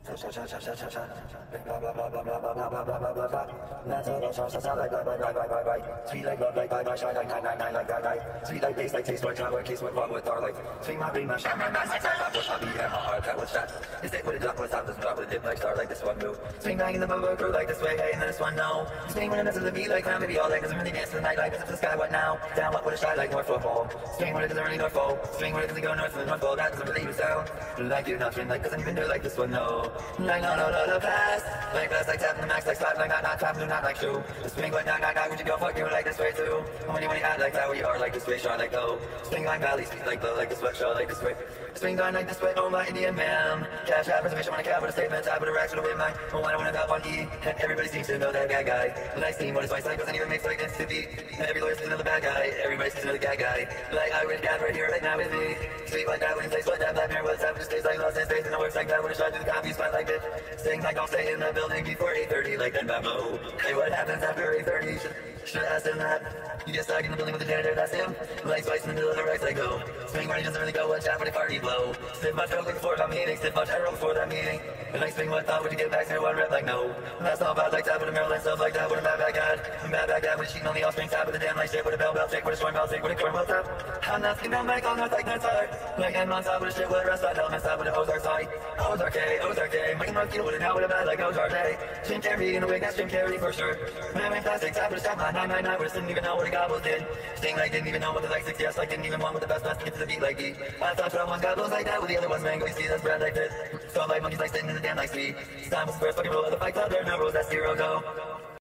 Sweet like love, like bye, shine like 999, like that. Sweet like bass, like taste, like travel, case went wrong with our life. Swing my ring, my shine, my mask, like that. What's hobby, and my heart, that was shot. Is it with a drop, what's up, doesn't drop with a dip, like star, like this one move. Swing back in the bubble, crew like this way, hey, and then this one, no. Swing when it doesn't the beat, like clown, maybe all like doesn't really dance to the nightlife. It's up to the sky, what now? Down, what would a shy like North Football? Swing when it doesn't really North Pole. Swing when it doesn't go north to the North Pole, that doesn't really sound. Like you, not like doesn't even do like this one, no. Like no, pass. Like fast, like tapping the max, like slap, like not tapping, not like shoe. Swing like not, would you go fuck you like this way too? When you act like that, where you are like this way, shine like go. Swing like valley, speak like low, like this way, show like this way. Swing line like this way, oh my Indian man. Cash app, reservation on a cab with a statement, top with a rack, with a whip, my. Oh, I don't wanna top on E. Everybody seems to know that bad guy. The nice team, what is my side, doesn't even make like this to be. And every lawyer sees another bad guy. Everybody sees another bad guy. Like I would have right here, right now with me. Speak like that when he plays, what that black mirror, what's happening, stays like lost and stays and it works like that when it shot through the copy spot like this. Sing like I'll stay in the building before 8:30, like that bamboo. Hey, what happens after 8:30? Should ask him that. You get stuck in the building with the janitor, that's him. Like twice in the middle of the racks, I go. Swing where he doesn't really go, watch out when the party blow. Stiff much coke before that meeting, stiff much I roll before that meeting. And I swing what thought would you get back to one rep, like no. And that's all bad like that, with a Maryland stuff like that, with a bad dad. I'm bad dad, with a cheating on the offspring top with a damn like shit, with a bell take, with a storm bell take, with a corn bell top. I'm not skin down back all north like North Side. Like I'm on top with a shit, with a rest, I tell him I stop with a Ozark side. Ozark K, Mike and Mark, you with it now with a bad like Ozark A. Jim Carrey in a wig, that's Jim Carrey for sure. Man, I'm plastic, top with a stop, 999, with a didn't even know what a gobble did. Sting like didn't even know what the like 6 yes, like didn't even want with the best to get to the beat like D. I thought one gobbles like that with the other one's mango, you see that's Brad like this. So like monkeys like sitting in the damn like speed. Time was the first fucking rule of the fight club, there are no rules, that's zero go.